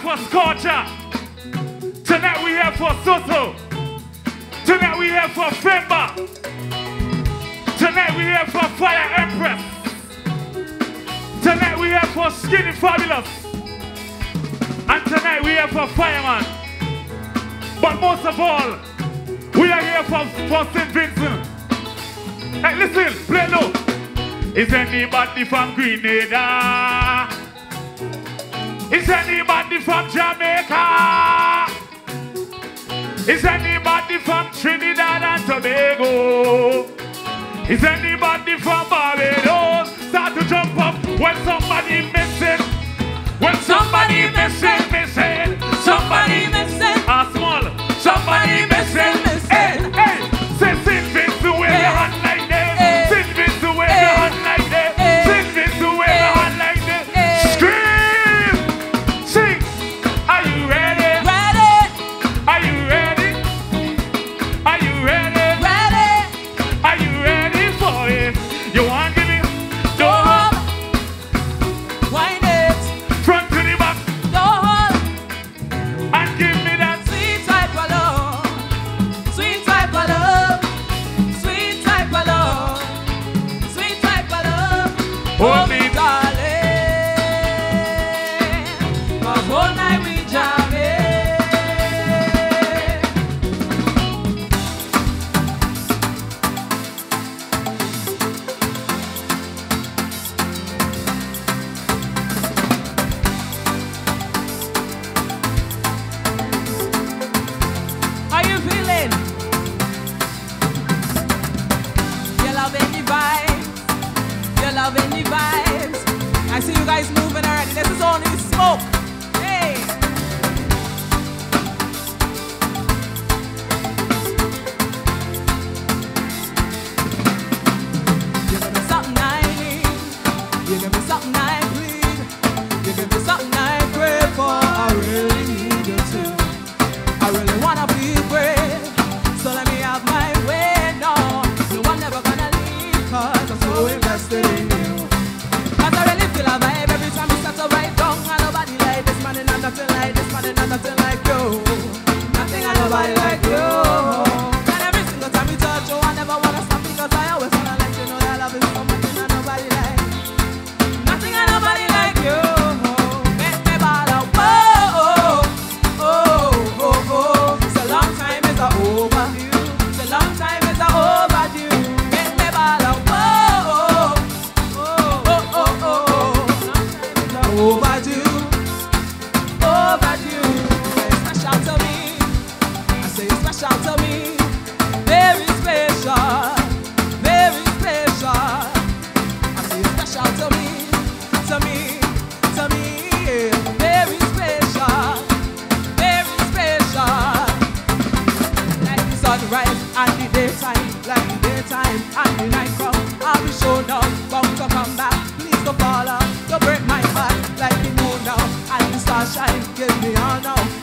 for Scorcher. Tonight we here for Soto. Tonight we here for Femba. Tonight we here for Fire Empress. Tonight we here for Skinny Fabulous. And tonight we here for Fireman. But most of all, we are here for St. Vincent. Hey, listen, play low. Is anybody from Grenada? Is anybody from Jamaica? Is anybody from Trinidad and Tobago? Is anybody from Barbados? Start to jump up when somebody missing. When somebody missing. Somebody missing. Small. Somebody missing. Hey, hey. Say St. Vincent with your hand like this. St. Vincent with your hand like this. St. Vincent with your hand like this. Scream. Sing. Are you ready? Ready. Are you ready? Are you ready? Ready. Are you ready for it? You want to give me? Go home. Wind it. Front to the back. Go home. And give me that. Sweet type of love. Sweet type of love. Sweet type of love. Sweet type of love. Hold me. Darling. 'Cause all night we jamming. How you feeling? You loving the vibes? You loving the vibes? I see you guys moving already. This is only smoke. Hey. You give me something I need. You give me something I bleed. You give me something I crave for. I really need you too. I really wanna be great, so let me have my way. No, no, I'm never gonna leave, 'cause I'm so invested in you. 'Cause I really feel a vibe every time we settle right down. And nobody like this man, and nothing like this man, and nothing like you. Nothing and nobody like you. And every single time we touch you, I never wanna stop, because I always wanna let you know that love is so much, and nobody like. Nothing and nobody like you. Make me ball out. Whoa. So long time is overdue. So long time is overdue. Make me ball out. Overdue. Overdue. It's special to me. I say it's special to me. Very special. Very special. I say it's special to me. To me. To me. Yeah. Very special. Very special. Like the sunrise and the daytime, like the daytime and the night come. I'll be sure now, bound to come back. Please don't fall out, don't break my heart like the moon now. And the starshine, give me all now.